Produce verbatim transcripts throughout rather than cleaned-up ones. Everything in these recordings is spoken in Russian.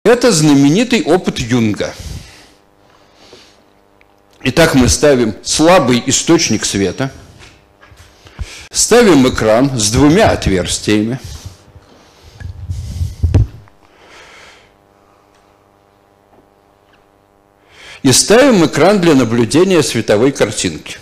Это знаменитый опыт Юнга. Итак, мы ставим слабый источник света, ставим экран с двумя отверстиями, и ставим экран для наблюдения световой картинки.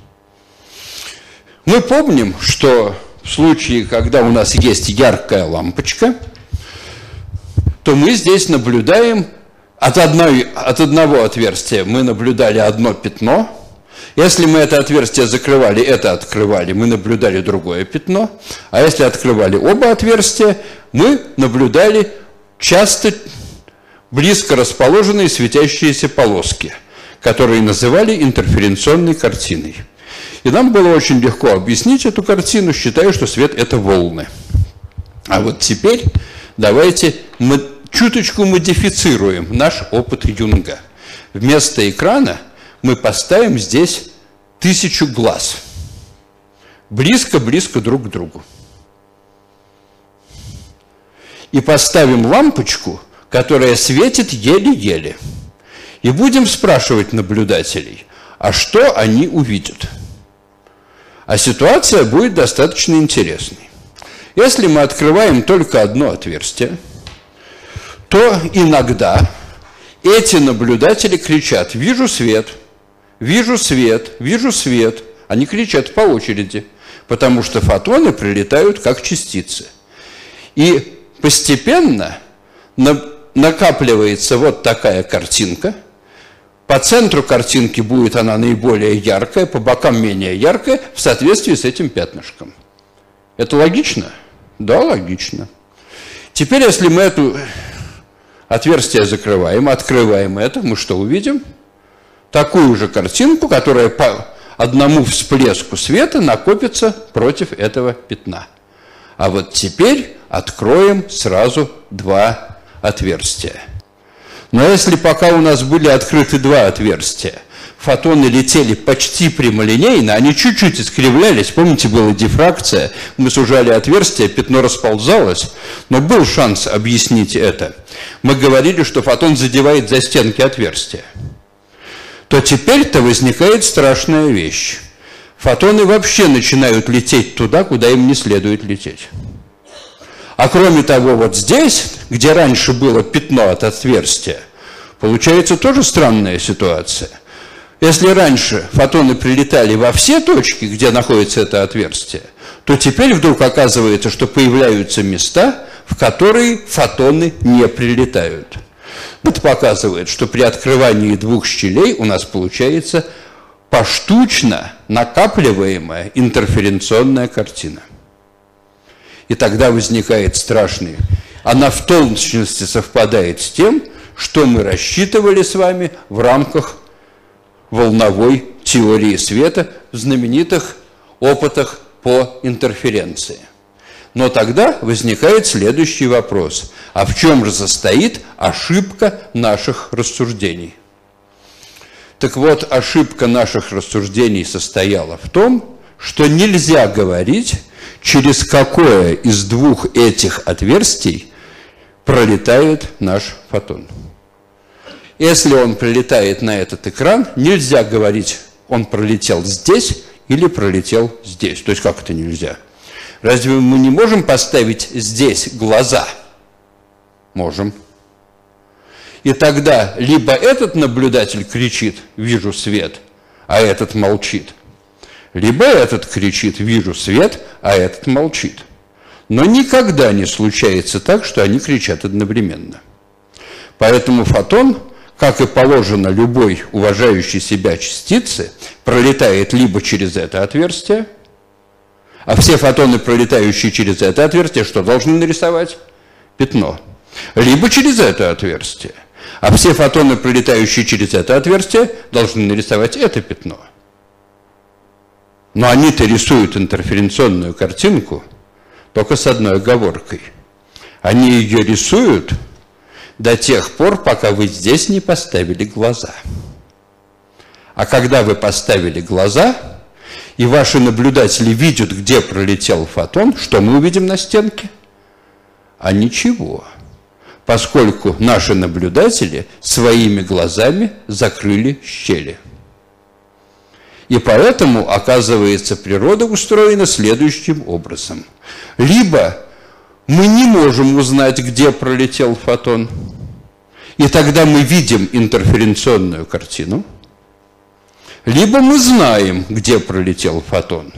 Мы помним, что в случае, когда у нас есть яркая лампочка, то мы здесь наблюдаем от, одной, от одного отверстия мы наблюдали одно пятно. Если мы это отверстие закрывали, это открывали, мы наблюдали другое пятно. А если открывали оба отверстия, мы наблюдали часто близко расположенные светящиеся полоски, которые называли интерференционной картиной. И нам было очень легко объяснить эту картину, считая, что свет – это волны. А вот теперь давайте мы чуточку модифицируем наш опыт Юнга. Вместо экрана мы поставим здесь тысячу глаз. Близко-близко друг к другу. И поставим лампочку, которая светит еле-еле. И будем спрашивать наблюдателей, а что они увидят? А ситуация будет достаточно интересной. Если мы открываем только одно отверстие, то иногда эти наблюдатели кричат: «Вижу свет, вижу свет, вижу свет». Они кричат по очереди, потому что фотоны прилетают как частицы. И постепенно накапливается вот такая картинка. По центру картинки будет она наиболее яркая, по бокам менее яркая, в соответствии с этим пятнышком. Это логично? Да, логично. Теперь, если мы это отверстие закрываем, открываем это, мы что увидим? Такую же картинку, которая по одному всплеску света накопится против этого пятна. А вот теперь откроем сразу два отверстия. Но если пока у нас были открыты два отверстия, фотоны летели почти прямолинейно, они чуть-чуть искривлялись, помните, была дифракция, мы сужали отверстие, пятно расползалось, но был шанс объяснить это. Мы говорили, что фотон задевает за стенки отверстия. То теперь-то возникает страшная вещь. Фотоны вообще начинают лететь туда, куда им не следует лететь. А кроме того, вот здесь, где раньше было пятно от отверстия, получается тоже странная ситуация. Если раньше фотоны прилетали во все точки, где находится это отверстие, то теперь вдруг оказывается, что появляются места, в которые фотоны не прилетают. Это показывает, что при открывании двух щелей у нас получается поштучно накапливаемая интерференционная картина. И тогда возникает страшный. Она в точности совпадает с тем, что мы рассчитывали с вами в рамках волновой теории света в знаменитых опытах по интерференции. Но тогда возникает следующий вопрос. А в чем же состоит ошибка наших рассуждений? Так вот, ошибка наших рассуждений состояла в том, что нельзя говорить, через какое из двух этих отверстий пролетает наш фотон. Если он прилетает на этот экран, нельзя говорить, он пролетел здесь или пролетел здесь. То есть как это нельзя? Разве мы не можем поставить здесь глаза? Можем. И тогда либо этот наблюдатель кричит: «Вижу свет», а этот молчит. Либо этот кричит: «Вижу свет», а этот молчит. Но никогда не случается так, что они кричат одновременно. Поэтому фотон, как и положено любой уважающей себя частице, пролетает либо через это отверстие, а все фотоны, пролетающие через это отверстие, что должны нарисовать? Пятно. Либо через это отверстие, а все фотоны, пролетающие через это отверстие, должны нарисовать это пятно. Но они-то рисуют интерференционную картинку только с одной оговоркой. Они ее рисуют до тех пор, пока вы здесь не поставили глаза. А когда вы поставили глаза, и ваши наблюдатели видят, где пролетел фотон, что мы увидим на стенке? А ничего. поскольку наши наблюдатели своими глазами закрыли щели. И поэтому, оказывается, природа устроена следующим образом. Либо мы не можем узнать, где пролетел фотон, и тогда мы видим интерференционную картину, либо мы знаем, где пролетел фотон,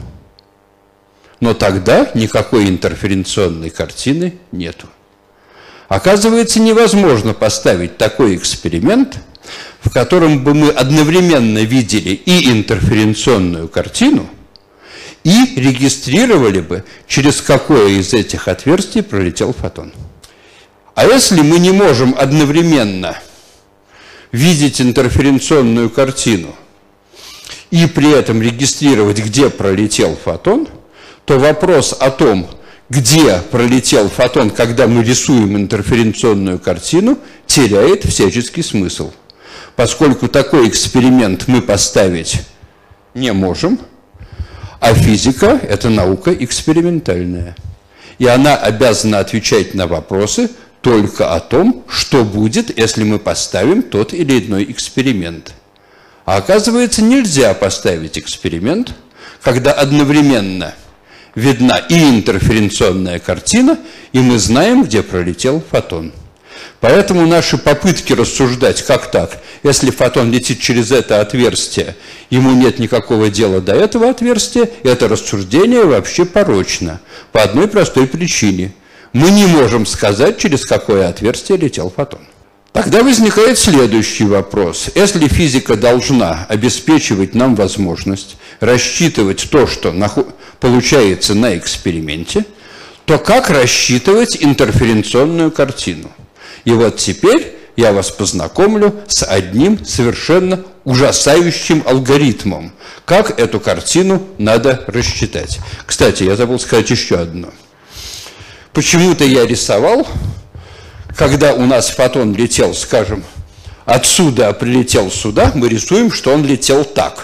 но тогда никакой интерференционной картины нету. Оказывается, невозможно поставить такой эксперимент, в котором бы мы одновременно видели и интерференционную картину, и регистрировали бы, через какое из этих отверстий пролетел фотон. А если мы не можем одновременно видеть интерференционную картину и при этом регистрировать, где пролетел фотон, то вопрос о том, где пролетел фотон, когда мы рисуем интерференционную картину, теряет всяческий смысл. Поскольку такой эксперимент мы поставить не можем, а физика – это наука экспериментальная. И она обязана отвечать на вопросы только о том, что будет, если мы поставим тот или иной эксперимент. А оказывается, нельзя поставить эксперимент, когда одновременно видна и интерференционная картина, и мы знаем, где пролетел фотон. Поэтому наши попытки рассуждать, как так, если фотон летит через это отверстие, ему нет никакого дела до этого отверстия, это рассуждение вообще порочно. По одной простой причине. Мы не можем сказать, через какое отверстие летел фотон. Тогда возникает следующий вопрос. Если физика должна обеспечивать нам возможность рассчитывать то, что получается на эксперименте, то как рассчитывать интерференционную картину? И вот теперь я вас познакомлю с одним совершенно ужасающим алгоритмом, как эту картину надо рассчитать. Кстати, я забыл сказать еще одно. Почему-то я рисовал, когда у нас фотон летел, скажем, отсюда, а прилетел сюда, мы рисуем, что он летел так.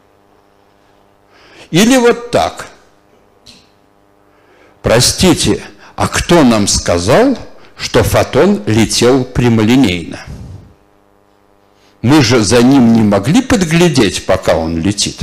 Или вот так. Простите, а кто нам сказал, что фотон летел прямолинейно? Мы же за ним не могли подглядеть, пока он летит.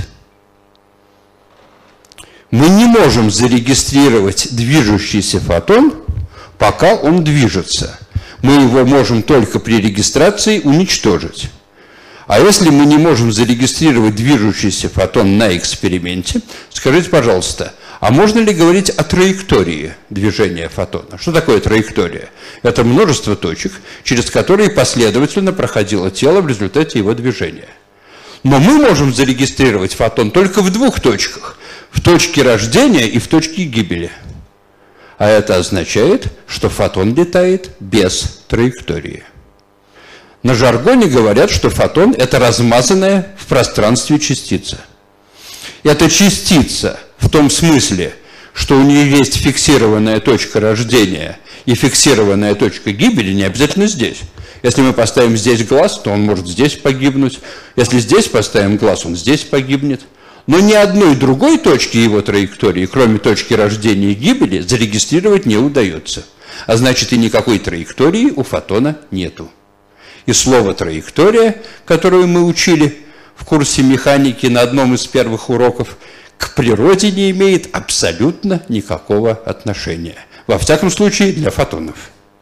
Мы не можем зарегистрировать движущийся фотон, пока он движется. Мы его можем только при регистрации уничтожить. А если мы не можем зарегистрировать движущийся фотон на эксперименте, скажите, пожалуйста, а можно ли говорить о траектории движения фотона? Что такое траектория? Это множество точек, через которые последовательно проходило тело в результате его движения. Но мы можем зарегистрировать фотон только в двух точках. В точке рождения и в точке гибели. А это означает, что фотон летает без траектории. На жаргоне говорят, что фотон – это размазанная в пространстве частица. Это частица в том смысле, что у нее есть фиксированная точка рождения и фиксированная точка гибели, не обязательно здесь. Если мы поставим здесь глаз, то он может здесь погибнуть. Если здесь поставим глаз, он здесь погибнет. Но ни одной другой точки его траектории, кроме точки рождения и гибели, зарегистрировать не удается. А значит, и никакой траектории у фотона нету. И слово «траектория», которое мы учили в курсе механики на одном из первых уроков, к природе не имеет абсолютно никакого отношения. Во всяком случае, для фотонов.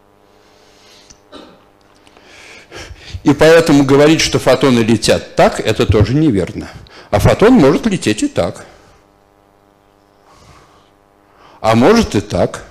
И поэтому говорить, что фотоны летят так, это тоже неверно. А фотон может лететь и так. А может и так.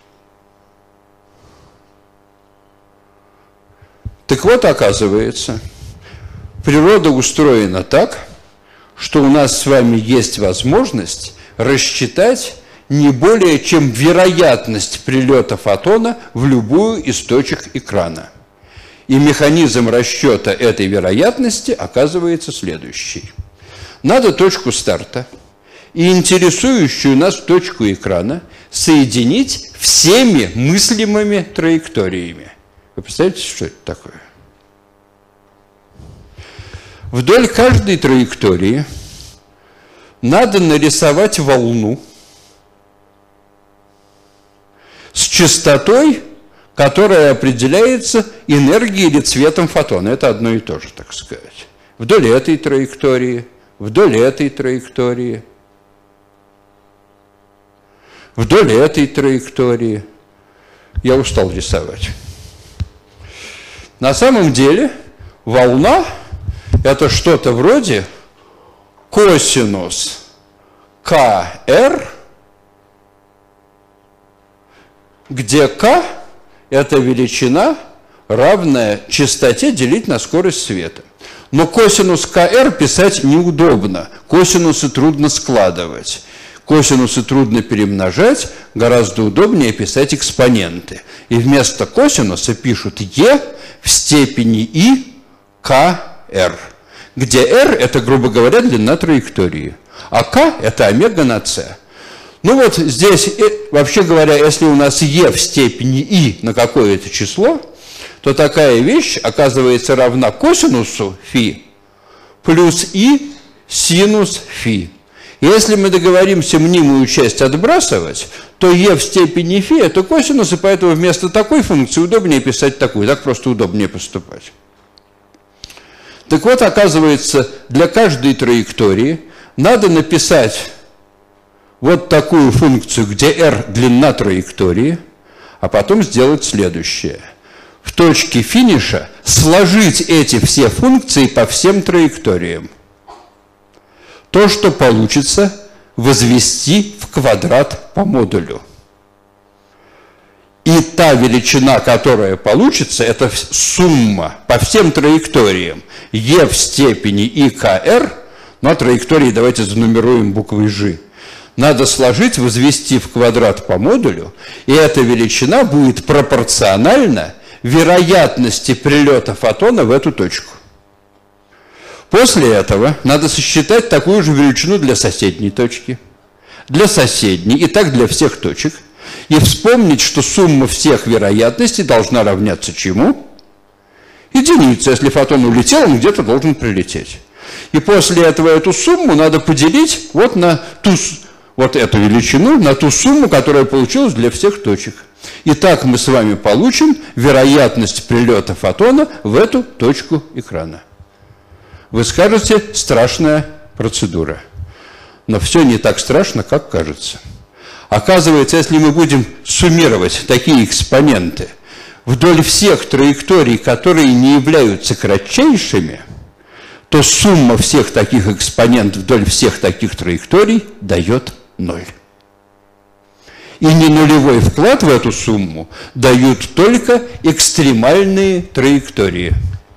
Так вот, оказывается, природа устроена так, что у нас с вами есть возможность рассчитать не более чем вероятность прилета фотона в любую из точек экрана. И механизм расчета этой вероятности оказывается следующий. Надо точку старта и интересующую нас точку экрана соединить всеми мыслимыми траекториями. Вы представляете, что это такое? Вдоль каждой траектории надо нарисовать волну с частотой, которая определяется энергией или цветом фотона. Это одно и то же, так сказать. Вдоль этой траектории, вдоль этой траектории, вдоль этой траектории. Я устал рисовать. На самом деле волна – это что-то вроде косинус КР, где К – это величина, равная частоте делить на скорость света. Но косинус КР писать неудобно, косинусы трудно складывать. Косинусы трудно перемножать, гораздо удобнее писать экспоненты. И вместо косинуса пишут Е в степени И КР, где R – это, грубо говоря, длина траектории, а К – это омега на С. Ну вот здесь, вообще говоря, если у нас Е в степени И на какое-то число, то такая вещь оказывается равна косинусу φ плюс И синус φ. Если мы договоримся мнимую часть отбрасывать, то Е в степени φ – это косинус, и поэтому вместо такой функции удобнее писать такую. Так просто удобнее поступать. Так вот, оказывается, для каждой траектории надо написать вот такую функцию, где r – длина траектории, а потом сделать следующее. В точке финиша сложить эти все функции по всем траекториям. То, что получится, возвести в квадрат по модулю. И та величина, которая получится, это сумма по всем траекториям. Е в степени ИКР, ну а траектории давайте занумеруем буквой Ж. Надо сложить, возвести в квадрат по модулю, и эта величина будет пропорциональна вероятности прилета фотона в эту точку. После этого надо сосчитать такую же величину для соседней точки, для соседней, и так для всех точек, и вспомнить, что сумма всех вероятностей должна равняться чему? Единице. Если фотон улетел, он где-то должен прилететь. И после этого эту сумму надо поделить вот на ту, вот эту величину, на ту сумму, которая получилась для всех точек. И так мы с вами получим вероятность прилета фотона в эту точку экрана. Вы скажете, страшная процедура. Но все не так страшно, как кажется. Оказывается, если мы будем суммировать такие экспоненты вдоль всех траекторий, которые не являются кратчайшими, то сумма всех таких экспонентов вдоль всех таких траекторий дает ноль. И не нулевой вклад в эту сумму дают только экстремальные траектории.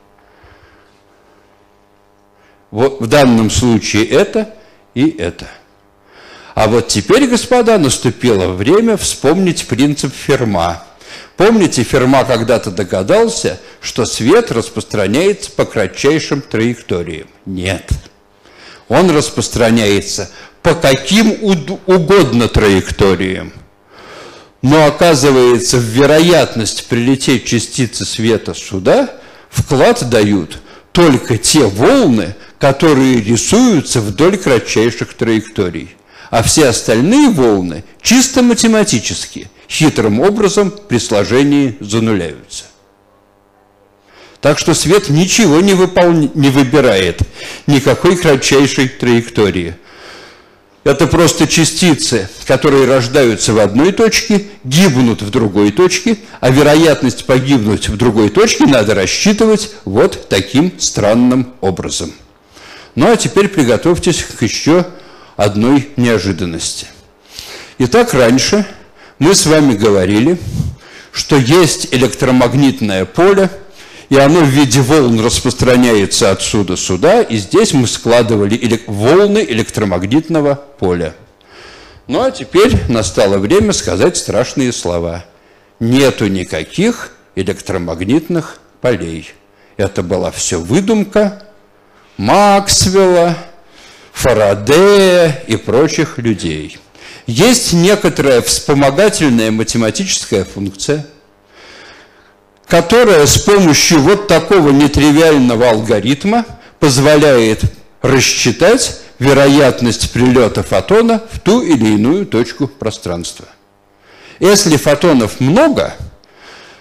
Вот в данном случае это и это. А вот теперь, господа, наступило время вспомнить принцип Ферма. Помните, Ферма когда-то догадался, что свет распространяется по кратчайшим траекториям? Нет. Он распространяется по каким угодно траекториям. Но оказывается, в вероятность прилететь частицы света сюда вклад дают только те волны, которые рисуются вдоль кратчайших траекторий. А все остальные волны чисто математически, хитрым образом при сложении зануляются. Так что свет ничего не, выполня... не выбирает, никакой кратчайшей траектории. Это просто частицы, которые рождаются в одной точке, гибнут в другой точке, а вероятность погибнуть в другой точке надо рассчитывать вот таким странным образом. Ну а теперь приготовьтесь к еще одной неожиданности. Итак, раньше мы с вами говорили, что есть электромагнитное поле, и оно в виде волн распространяется отсюда сюда, и здесь мы складывали волны электромагнитного поля. Ну а теперь настало время сказать страшные слова. Нету никаких электромагнитных полей. Это была все выдумка Максвелла, Фарадея и прочих людей. Есть некоторая вспомогательная математическая функция, которая с помощью вот такого нетривиального алгоритма позволяет рассчитать вероятность прилета фотона в ту или иную точку пространства. Если фотонов много,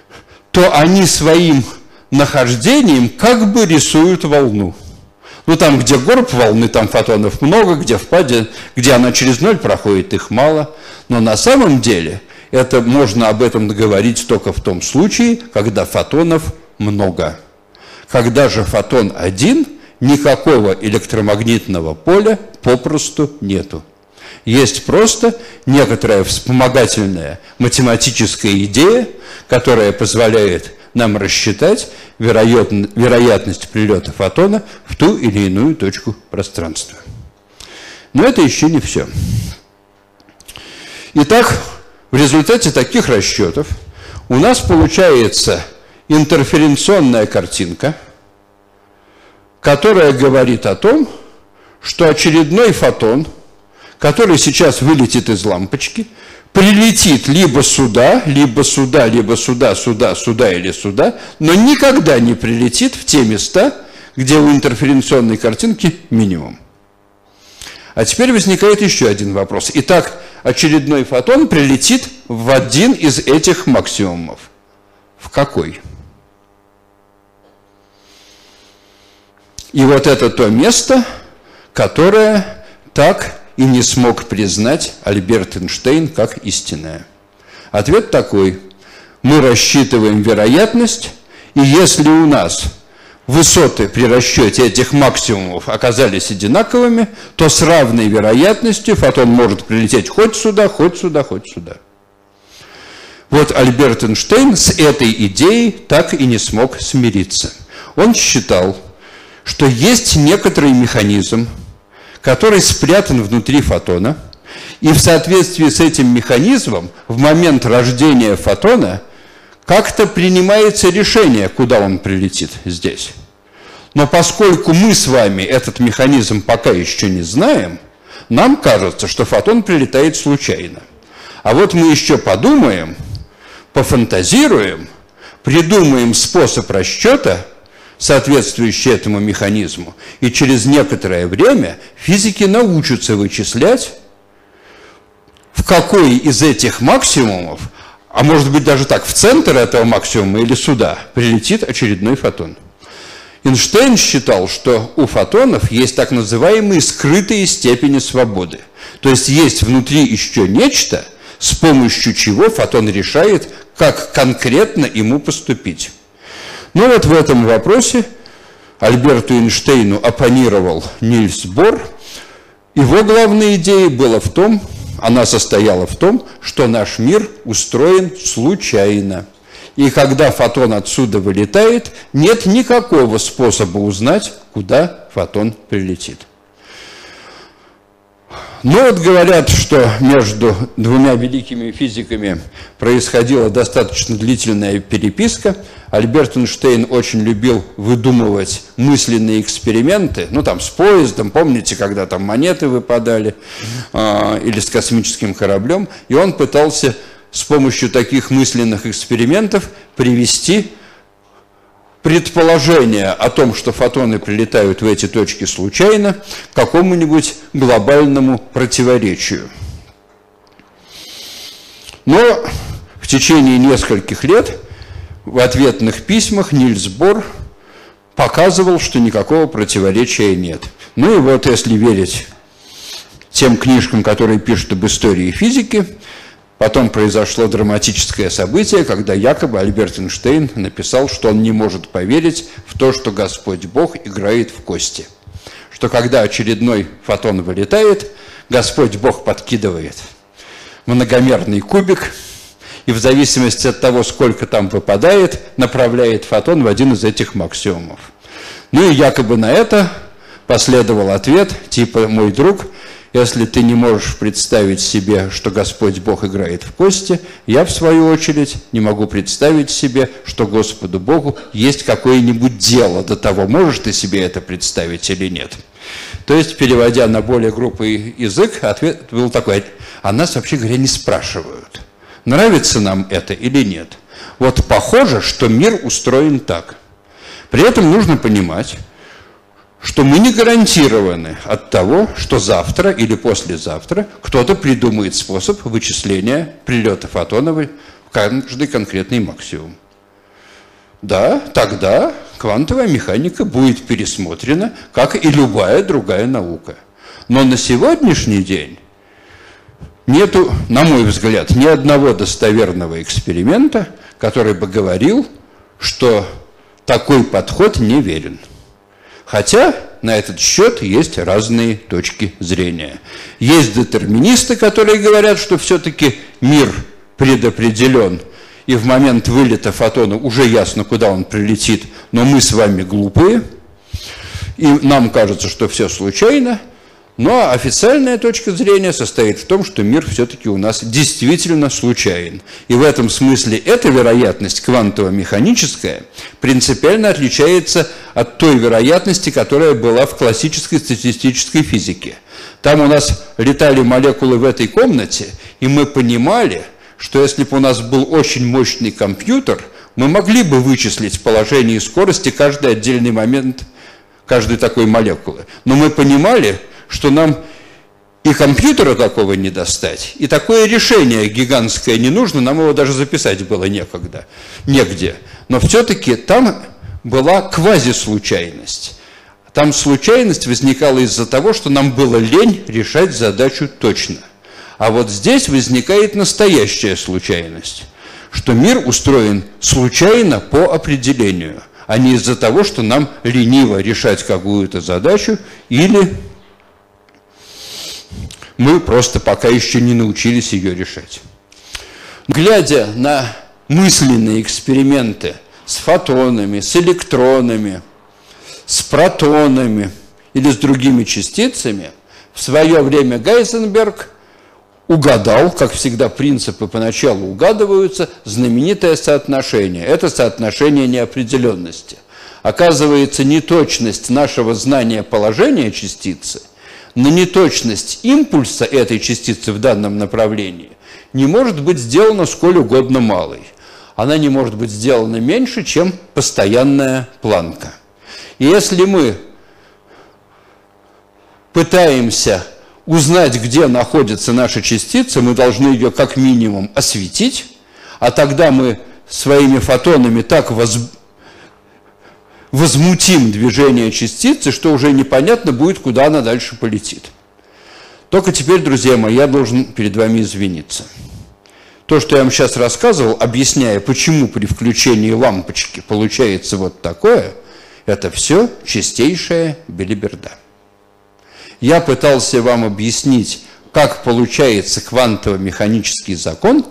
то они своим нахождением как бы рисуют волну. Ну, там, где горб волны, там фотонов много, где впадина, где она через ноль проходит, их мало. Но на самом деле это можно об этом говорить только в том случае, когда фотонов много. Когда же фотон один, никакого электромагнитного поля попросту нету. Есть просто некоторая вспомогательная математическая идея, которая позволяет нам рассчитать вероятно, вероятность прилета фотона в ту или иную точку пространства. Но это еще не все. Итак, в результате таких расчетов у нас получается интерференционная картинка, которая говорит о том, что очередной фотон, который сейчас вылетит из лампочки, прилетит либо сюда, либо сюда, либо сюда, сюда, сюда или сюда, но никогда не прилетит в те места, где у интерференционной картинки минимум. А теперь возникает еще один вопрос. Итак, очередной фотон прилетит в один из этих максимумов. В какой? И вот это то место, которое так и не смог признать Альберт Эйнштейн как истинное. Ответ такой. Мы рассчитываем вероятность, и если у нас высоты при расчете этих максимумов оказались одинаковыми, то с равной вероятностью фотон может прилететь хоть сюда, хоть сюда, хоть сюда. Вот Альберт Эйнштейн с этой идеей так и не смог смириться. Он считал, что есть некоторый механизм, который спрятан внутри фотона, и в соответствии с этим механизмом в момент рождения фотона как-то принимается решение, куда он прилетит здесь. Но поскольку мы с вами этот механизм пока еще не знаем, нам кажется, что фотон прилетает случайно. А вот мы еще подумаем, пофантазируем, придумаем способ расчета, соответствующий этому механизму, и через некоторое время физики научатся вычислять, в какой из этих максимумов, а может быть даже так, в центр этого максимума или сюда, прилетит очередной фотон. Эйнштейн считал, что у фотонов есть так называемые скрытые степени свободы. То есть есть внутри еще нечто, с помощью чего фотон решает, как конкретно ему поступить. Но вот в этом вопросе Альберту Эйнштейну оппонировал Нильс Бор. Его главной идеей была в том, она состояла в том, что наш мир устроен случайно. И когда фотон отсюда вылетает, нет никакого способа узнать, куда фотон прилетит. Но вот говорят, что между двумя великими физиками происходила достаточно длительная переписка. Альберт Эйнштейн очень любил выдумывать мысленные эксперименты, ну там с поездом, помните, когда там монеты выпадали, э, или с космическим кораблем, и он пытался с помощью таких мысленных экспериментов привести предположение о том, что фотоны прилетают в эти точки случайно, к какому-нибудь глобальному противоречию. Но в течение нескольких лет в ответных письмах Нильс Бор показывал, что никакого противоречия нет. Ну и вот, если верить тем книжкам, которые пишут об истории физики, потом произошло драматическое событие, когда якобы Альберт Эйнштейн написал, что он не может поверить в то, что Господь Бог играет в кости. Что когда очередной фотон вылетает, Господь Бог подкидывает многомерный кубик, и в зависимости от того, сколько там выпадает, направляет фотон в один из этих максимумов. Ну и якобы на это последовал ответ, типа: «Мой друг, если ты не можешь представить себе, что Господь Бог играет в кости, я, в свою очередь, не могу представить себе, что Господу Богу есть какое-нибудь дело до того, можешь ты себе это представить или нет». То есть, переводя на более грубый язык, ответ был такой: а нас, вообще говоря, не спрашивают, нравится нам это или нет. Вот похоже, что мир устроен так. При этом нужно понимать, что мы не гарантированы от того, что завтра или послезавтра кто-то придумает способ вычисления прилета фотонов в каждый конкретный максимум. да, тогда квантовая механика будет пересмотрена, как и любая другая наука. Но на сегодняшний день нету, на мой взгляд, ни одного достоверного эксперимента, который бы говорил, что такой подход неверен. Хотя на этот счет есть разные точки зрения. Есть детерминисты, которые говорят, что все-таки мир предопределен, и в момент вылета фотона уже ясно, куда он прилетит, но мы с вами глупые, и нам кажется, что все случайно. Но официальная точка зрения состоит в том, что мир все-таки у нас действительно случайен. И в этом смысле эта вероятность квантово-механическая принципиально отличается от той вероятности, которая была в классической статистической физике. Там у нас летали молекулы в этой комнате, и мы понимали, что если бы у нас был очень мощный компьютер, мы могли бы вычислить положение и скорости каждый отдельный момент каждой такой молекулы. Но мы понимали, что нам и компьютера такого не достать, и такое решение гигантское не нужно, нам его даже записать было некогда, негде. Но все-таки там была квазислучайность. Там случайность возникала из-за того, что нам было лень решать задачу точно. А вот здесь возникает настоящая случайность, что мир устроен случайно по определению, а не из-за того, что нам лениво решать какую-то задачу или мы просто пока еще не научились ее решать. Глядя на мысленные эксперименты с фотонами, с электронами, с протонами или с другими частицами, в свое время Гейзенберг угадал, как всегда принципы поначалу угадываются, знаменитое соотношение. Это соотношение неопределенности. Оказывается, неточность нашего знания положения частицы на неточность импульса этой частицы в данном направлении не может быть сделана сколь угодно малой. Она не может быть сделана меньше, чем постоянная планка. И если мы пытаемся узнать, где находится наша частица, мы должны ее как минимум осветить, а тогда мы своими фотонами так воз... возмутим движение частицы, что уже непонятно будет, куда она дальше полетит. Только теперь, друзья мои, я должен перед вами извиниться. То, что я вам сейчас рассказывал, объясняя, почему при включении лампочки получается вот такое, это все чистейшая белиберда. Я пытался вам объяснить, как получается квантово-механический закон,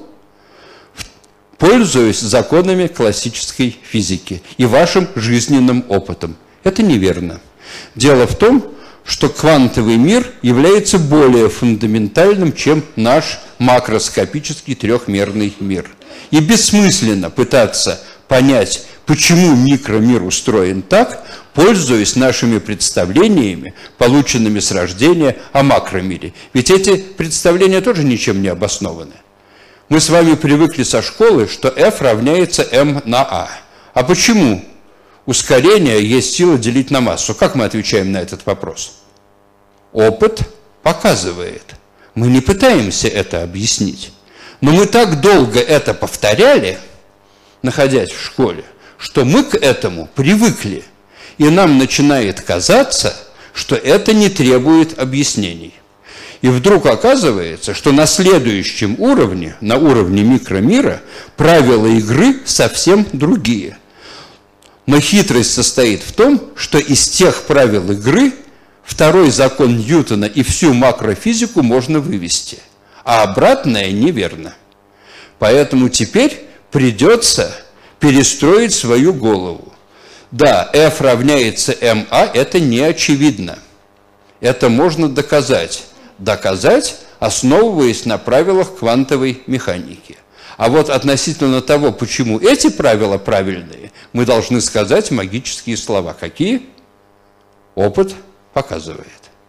пользуясь законами классической физики и вашим жизненным опытом. Это неверно. Дело в том, что квантовый мир является более фундаментальным, чем наш макроскопический трехмерный мир. И бессмысленно пытаться понять, почему микромир устроен так, пользуясь нашими представлениями, полученными с рождения о макромире. Ведь эти представления тоже ничем не обоснованы. Мы с вами привыкли со школы, что F равняется m на a. А почему ускорение есть сила делить на массу? Как мы отвечаем на этот вопрос? Опыт показывает. Мы не пытаемся это объяснить. Но мы так долго это повторяли, находясь в школе, что мы к этому привыкли. И нам начинает казаться, что это не требует объяснений. И вдруг оказывается, что на следующем уровне, на уровне микромира, правила игры совсем другие. Но хитрость состоит в том, что из тех правил игры второй закон Ньютона и всю макрофизику можно вывести, а обратное неверно. Поэтому теперь придется перестроить свою голову. Да, F равняется ma, это не очевидно. Это можно доказать. Доказать, основываясь на правилах квантовой механики. А вот относительно того, почему эти правила правильные, мы должны сказать магические слова. Какие? Опыт показывает.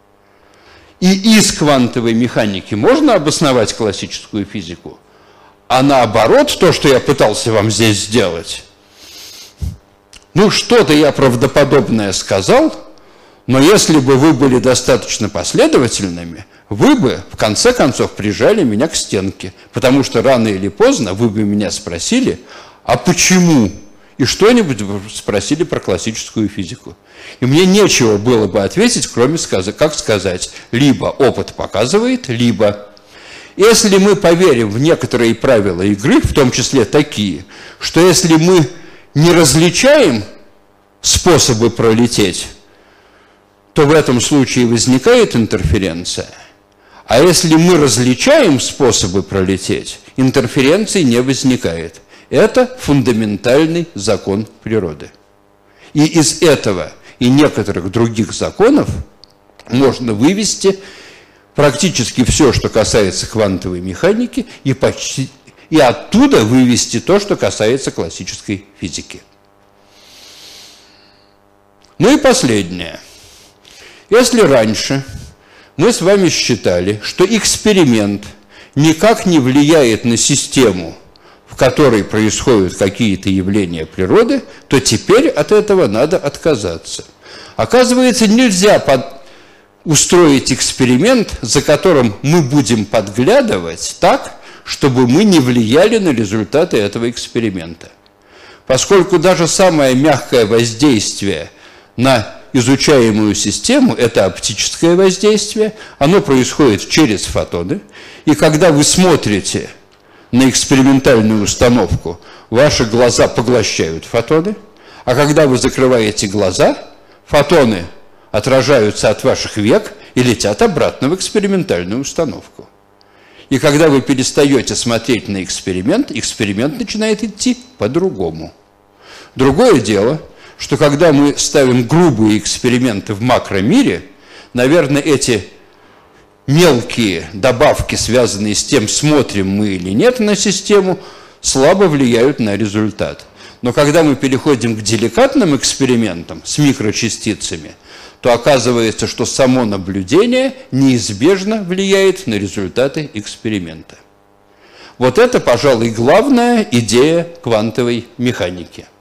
И из квантовой механики можно обосновать классическую физику, а наоборот, то, что я пытался вам здесь сделать, ну, что-то я правдоподобное сказал, но если бы вы были достаточно последовательными, вы бы, в конце концов, прижали меня к стенке, потому что рано или поздно вы бы меня спросили, а почему и что-нибудь спросили про классическую физику. И мне нечего было бы ответить, кроме сказать, как сказать, либо опыт показывает, либо... Если мы поверим в некоторые правила игры, в том числе такие, что если мы не различаем способы пролететь, то в этом случае возникает интерференция. А если мы различаем способы пролететь, интерференции не возникает. Это фундаментальный закон природы. И из этого и некоторых других законов можно вывести практически все, что касается квантовой механики, и, почти, и оттуда вывести то, что касается классической физики. Ну и последнее. Если раньше мы с вами считали, что эксперимент никак не влияет на систему, в которой происходят какие-то явления природы, то теперь от этого надо отказаться. Оказывается, нельзя под... устроить эксперимент, за которым мы будем подглядывать так, чтобы мы не влияли на результаты этого эксперимента. Поскольку даже самое мягкое воздействие на изучаемую систему – это оптическое воздействие, оно происходит через фотоны, и когда вы смотрите на экспериментальную установку, ваши глаза поглощают фотоны, а когда вы закрываете глаза, фотоны отражаются от ваших век и летят обратно в экспериментальную установку. И когда вы перестаете смотреть на эксперимент, эксперимент начинает идти по-другому. Другое дело, что когда мы ставим грубые эксперименты в макромире, наверное, эти мелкие добавки, связанные с тем, смотрим мы или нет на систему, слабо влияют на результат. Но когда мы переходим к деликатным экспериментам с микрочастицами, то оказывается, что само наблюдение неизбежно влияет на результаты эксперимента. Вот это, пожалуй, главная идея квантовой механики.